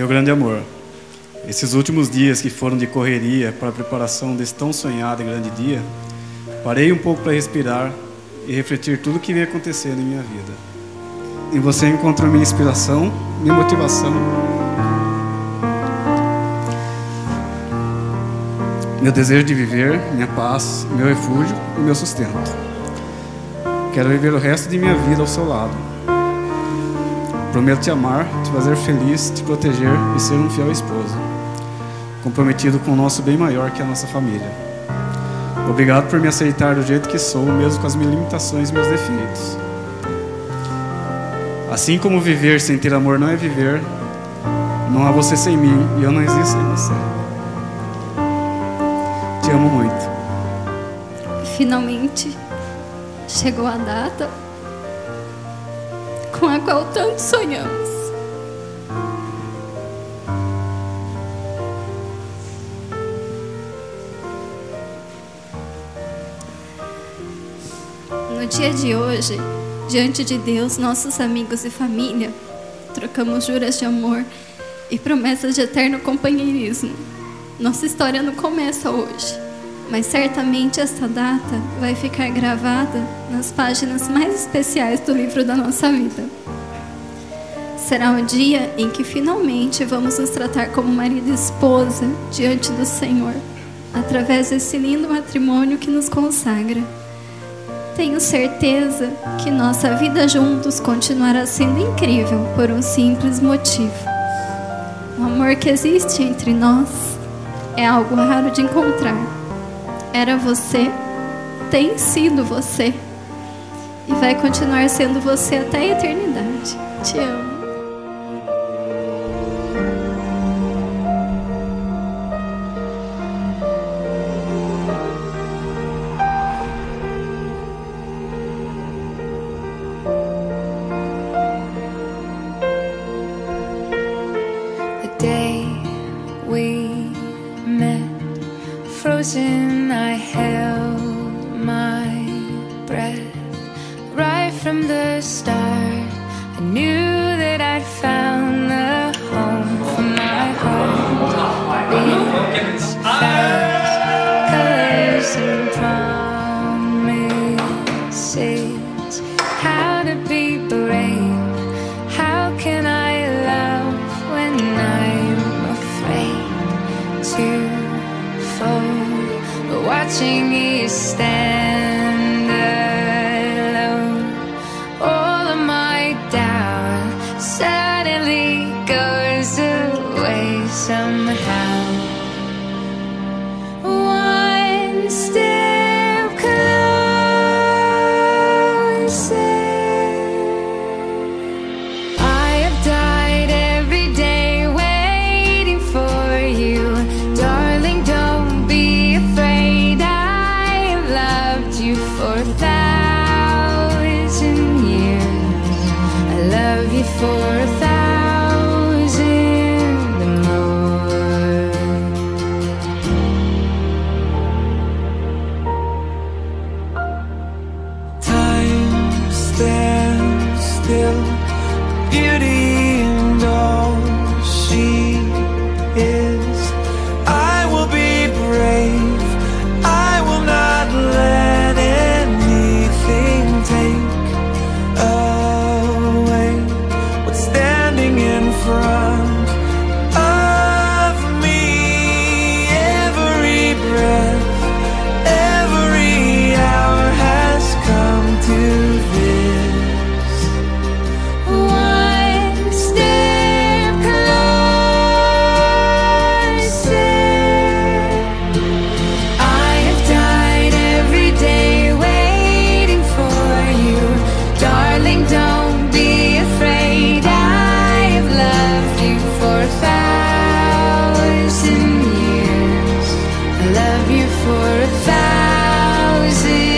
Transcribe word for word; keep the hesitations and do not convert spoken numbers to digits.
grande amor, esses últimos dias que foram de correria para a preparação desse tão sonhado e grande dia, parei um pouco para respirar e refletir tudo o que vem acontecendo em minha vida. Em você encontro minha inspiração, minha motivação, meu desejo de viver, minha paz, meu refúgio e meu sustento. Quero viver o resto de minha vida ao seu lado. Prometo te amar, te fazer feliz, te proteger e ser um fiel esposo, comprometido com o nosso bem maior que é a nossa família. Obrigado por me aceitar do jeito que sou, mesmo com as minhas limitações e meus defeitos. Assim como viver sem ter amor não é viver, não há você sem mim e eu não existo sem você. Te amo muito. Finalmente chegou a data com a qual tanto sonhamos. No dia de hoje, diante de Deus, nossos amigos e família, trocamos juras de amor e promessas de eterno companheirismo. Nossa história não começa hoje, mas certamente esta data vai ficar gravada nas páginas mais especiais do livro da nossa vida. Será o dia em que finalmente vamos nos tratar como marido e esposa diante do Senhor, através desse lindo matrimônio que nos consagra. Tenho certeza que nossa vida juntos continuará sendo incrível por um simples motivo. O amor que existe entre nós é algo raro de encontrar. Era você, tem sido você e vai continuar sendo você até a eternidade. Te amo. Frozen, I held my breath. Right from the start, I knew that I'd found the home for my heart. These fast colors and promises. How to be brave? How can I love when I'm afraid to? Watching you stand alone, all of my doubt suddenly goes away somehow. One step closer. I have died every day waiting for you, darling. Don't be afraid. For a thousand years, I love you for a thousand more. Time stands still, beauty and all she is. I will be brave, I will not let front of me. Every breath, every hour has come to this. One step closer. I have died every day waiting for you, darling. Don't be afraid. Loved you for a thousand years. I love you for a thousand